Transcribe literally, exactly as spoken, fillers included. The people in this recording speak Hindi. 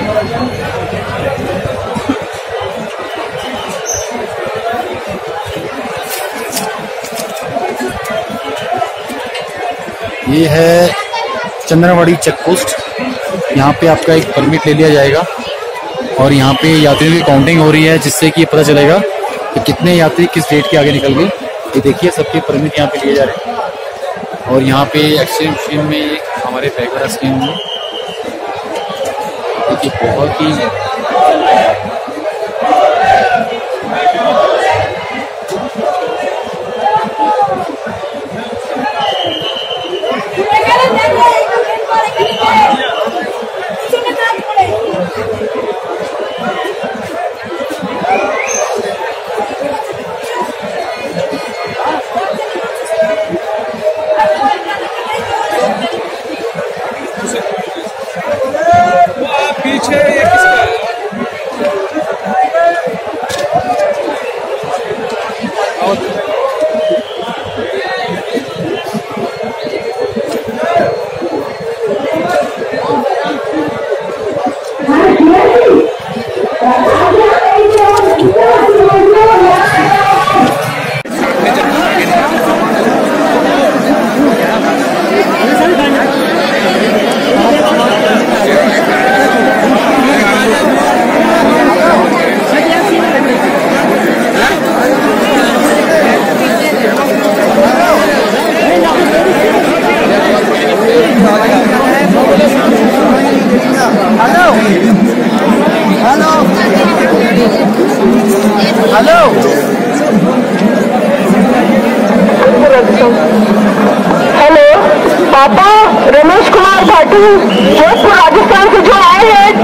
ये है चंद्रवाड़ी चेक पोस्ट। यहाँ पे आपका एक परमिट ले लिया जाएगा और यहाँ पे यात्रियों की काउंटिंग हो रही है, जिससे कि ये पता चलेगा कि कितने यात्री किस डेट के आगे निकल गए। ये देखिए सबके परमिट यहाँ पे लिए जा रहे हैं और यहाँ पे एक्सचेंज मशीन में एक हमारे बैग वाला स्कीम में देखिए बहुत ही पीछे ये किसका है? हेलो हेलो पापा, रमेश कुमार पाटिल जोधपुर राजस्थान से जो आए हैं